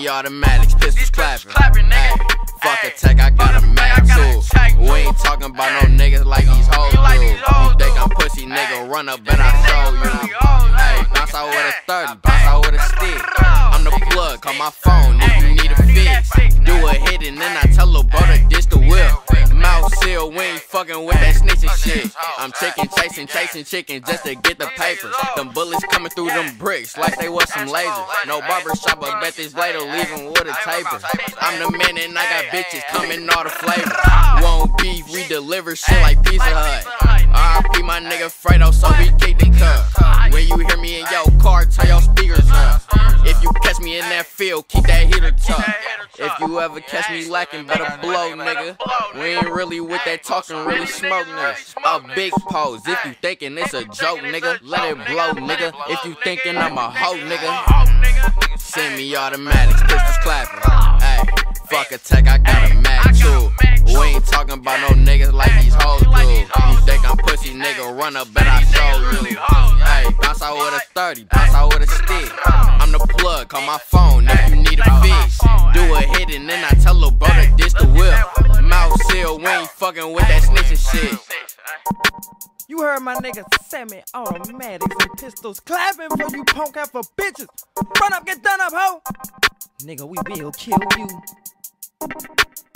Semi-automatics, pistols clapping. Ay, fuck a tech, I got a mag too. We ain't talking about no niggas like these hoes do. You think I'm pussy, nigga, run up and I show you. Ay, bounce out with a 30, bounce out with a stick. I'm the plug, call my phone if you need a fix. Do a hit and then I tell lil' bro to dish the whip. Mouth seal, we ain't fucking with that snitching shit. I'm chasing chicken just to get the papers. Them bullets coming through them bricks like they was some lasers. No barbershop, but bet this later leaving with a taper. I'm the man and I got bitches coming all the flavors. Won't beef, we deliver shit like Pizza Hut. RIP my nigga Fredo, so we kick the cup. When you hear me in your car, turn your speakers up. If you catch me in that field, keep that heater tucked. If you ever catch me lacking, better blow, nigga. We ain't really with that talking, really smoke, nigga. A big pose, if you thinking it's a joke, nigga. Let it blow, nigga. If you thinking I'm a hoe, nigga. Semi-automatics, pistols clapping. Ay, fuck a tech, I got a mag too. We ain't talking about no niggas like these hoes do. You think I'm pussy, nigga, run up and I show you. Ay, bounce out with a 30, bounce out with a stick. I'm the plug, call my phone if you need a fix. Do a hit and then I tell lil' bro to dish the whip. Mouth seal, we ain't fucking with that snitching shit. You heard my nigga semi-automatics and pistols clapping for you punk ass for bitches. Run up, get done up, ho! Nigga, we will kill you.